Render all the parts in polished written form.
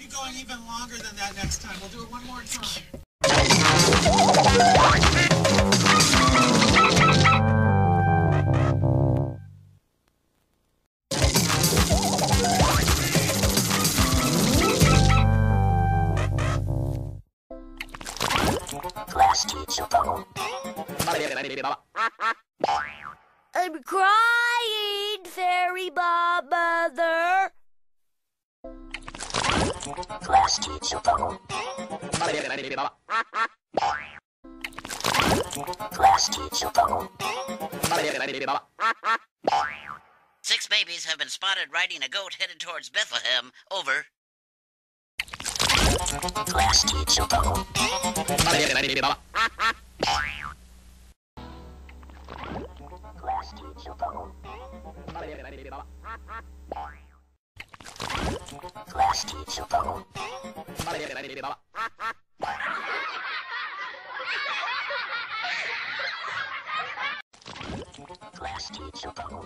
be going even longer than that next time. We'll do it one more time. Class teacher bubble. I'm crying, Fairy Godmother. Class teacher bubble. Class teacher bubble. 6 babies have been spotted riding a goat headed towards Bethlehem. Over. Class teacher bubble. Class teacher bubble. Class teacher bubble. Class teacher bubble. Class teacher bubble.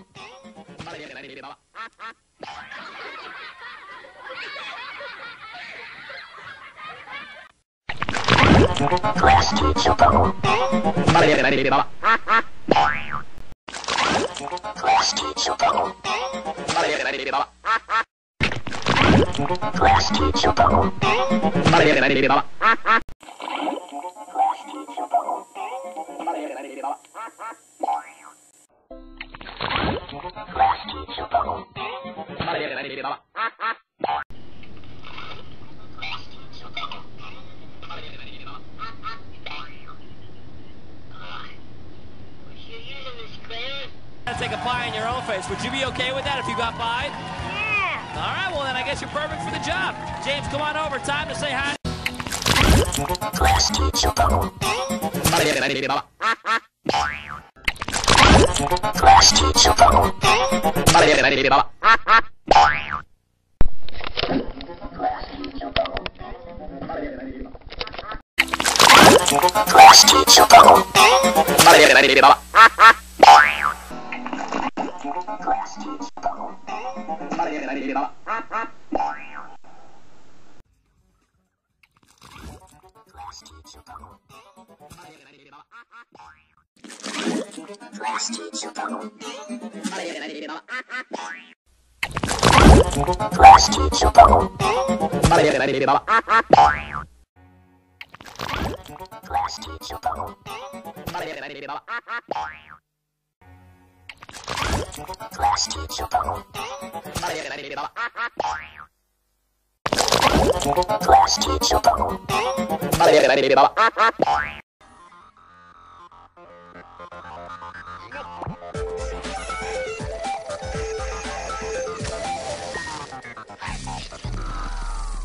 Class teacher bubble. Class teacher bubble. Class teacher bubble. Class teacher bubble. Take a pie in your own face. Would you be okay with that if you got pie? Yeah. All right, well then I guess you're perfect for the job. James, come on over. Time to say hi. Class teacher bubble. Class teacher bubble. Class teacher bubble. Class teacher bubble. Class teacher bubble. Class teacher bubble. Class teacher bubble. Class teacher bubble. Class teacher bubble.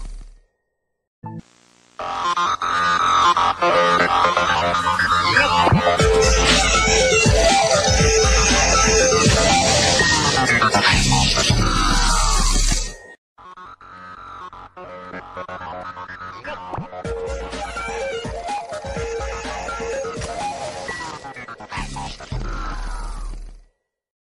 Yep.